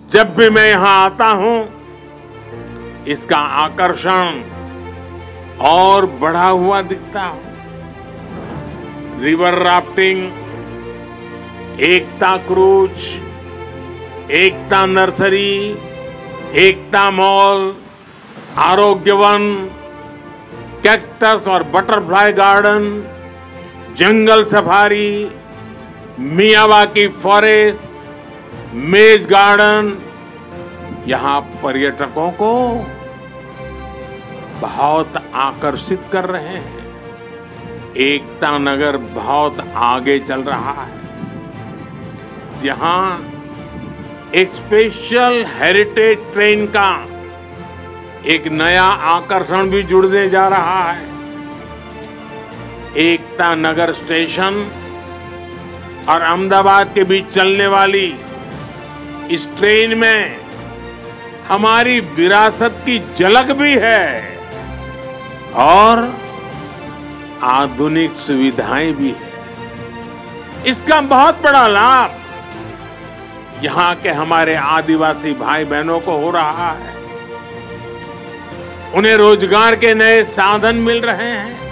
जब भी मैं यहां आता हूं, इसका आकर्षण और बढ़ा हुआ दिखता है। River rafting, Ekta cruise, Ekta nursery, Ekta mall, Arogya Van, cactus और butterfly garden, jungle safari, Miyawaki forest, maze garden, यहां पर्यटकों को बहुत आकर्षित कर रहे हैं। एकता नगर बहुत आगे चल रहा है। यहां एक स्पेशल हेरिटेज ट्रेन का एक नया आकर्षण भी जुड़ने जा रहा है। एकता नगर स्टेशन और अहमदाबाद के बीच चलने वाली इस ट्रेन में हमारी विरासत की झलक भी है और आधुनिक सुविधाएं भी है। इसका बहुत बड़ा लाभ यहां के हमारे आदिवासी भाई बहनों को हो रहा है। उन्हें रोजगार के नए साधन मिल रहे हैं।